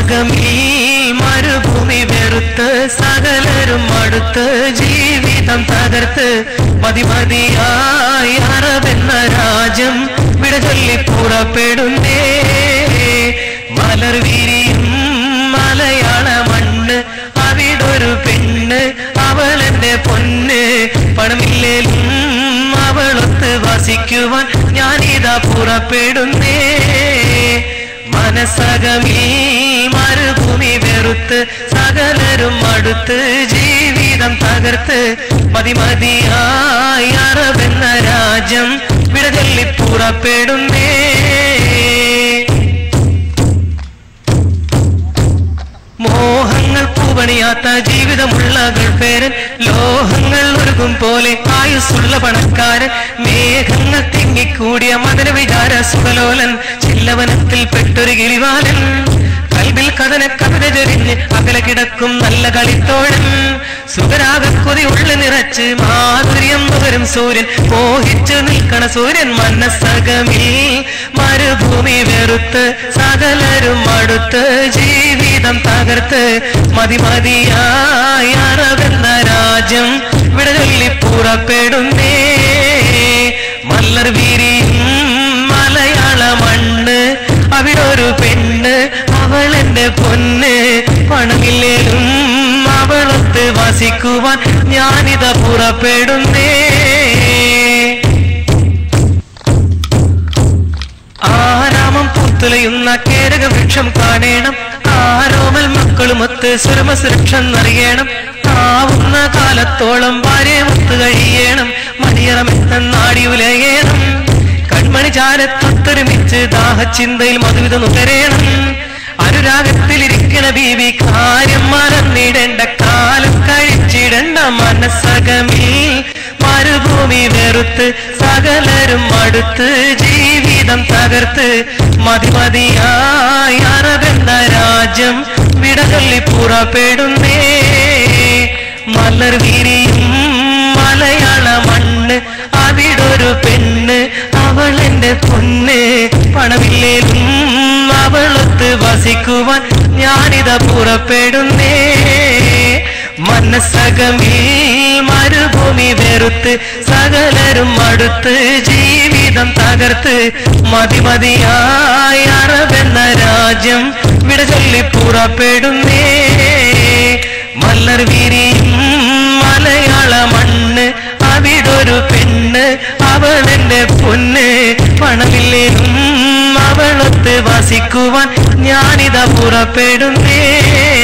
മനസ്സകമീ മരുഭൂമി വെറുത്ത് സകലരും അടുത്ത് ജീവിതം തകർത്ത് മതിമതിയായി അറബെന്ന രാജ്യം വിട ചൊല്ലി പുറപ്പെടുന്നേ. മലർ വിരിയും മലയാള മണ്ണ്, അവിടൊരു പെണ്ണ് അവളെന്റെ പൊന്ന്. പണമില്ലേലും അവളൊത്ത് വസിക്കുവാൻ ഞാനിതാ പുറപ്പെടുന്നേ. മനസ്സകമീ മരുഭൂമി വെറുത്ത് സകലരും അടുത്ത് ജീവിതം തകർത്ത് മതിമതിയായി അറബെന്ന രാജ്യം വിട ചൊല്ലി പുറപ്പെടുന്നേ. മോഹങ്ങൾ പൂവണിയാത്ത ജീവിതമുള്ള ഗൾഫേരൻ, ലോഹങ്ങൾ ഒരുകും പോലെ ആയുസ്സുള്ള പണക്കാരൻ, മേഘങ്ങൾ തിങ്ങിക്കൂടിയ മദന വിചാര സുഖലോലൻ, ചില്ലവനത്തിൽ പെട്ടൊരു കിളിവാലൻ, കൽബിൽ കഥന കവിത ചൊരിഞ്ഞ് അകലെ കിടക്കും നല്ല കളിത്തോഴൻ, സുഖരാഗക്കൊതി ഉള്ളിൽ നിറച്ച് മാധുര്യം നുകരും സൂര്യൻ, മോഹിച്ചു നിൽക്കണ സൂര്യൻ. മനസ്സകമീ മരുഭൂമി വെറുത്ത് സകലരും അടുത്ത് ജീവിതം തകർത്ത് മതിമതിയായി അറബെന്ന രാജ്യം വിട ചൊല്ലി പുറപ്പെടുന്നേ. മലർ വിരിയും മലയാള മണ്ണ്, അവിടൊരു പെണ്ണ് അവളെന്റെ പൊന്ന്. പണമില്ലേലും അവളൊത്ത് വസിക്കുവാൻ ഞാനിതാ പുറപ്പെടുന്നേ. ആരാമം പുത്തുലയുന്ന കേരക വൃക്ഷം കാണേണം, ആരോമൽ മക്കളുമൊത്ത് സുരമസുരക്ഷം അറിയണം. ആവുന്ന കാലത്തോളം ഭാര്യമൊത്ത് കഴിയണം, മണിയറമെന്നാടി ഉലയേണം. കൺമണി ചാരത്തൊത്തൊരുമിച്ച് ദാഹചിന്തയിൽ മധുവിധ നുകരേണം. അനുരാഗത്തിലിരിക്കണ ബീവി കാര്യം മറന്നിടേണ്ട, കാലം കഴിച്ചിടണ്ട. മനസ്സകമീ മരുഭൂമി വെറുത്ത് സകലരും അടുത്ത് ജീവിതം തകർത്ത് മതിമതിയായി അറബെന്ന രാജ്യം വിട ചൊല്ലി പുറപ്പെടുന്നേ. മലർ വിരിയും മലയാള മണ്ണ്, അവിടൊരു പെണ്ണ് അവളെന്റെ പൊന്ന്. പണമില്ലേലും അവളൊത്ത് വസിക്കുവാൻ ഞാനിതാ പുറപ്പെടുന്നേ. മനസ്സകമീ മരുഭൂമി വെറുത്ത് സകലരും അടുത്ത് ജീവിതം തകർത്ത് മതിമതിയായി അറബെന്ന രാജ്യം വിട ചൊല്ലി പുറപ്പെടുന്നേ. മലർ വിരിയും മലയാള മണ്ണ്, അവിടൊരു പെണ്ണ് അവളെന്റെ പൊന്ന്. പണമില്ലേലും അവളൊത്ത് വസിക്കുവാൻ ഞാനിതാ പുറപ്പെടുന്നേ.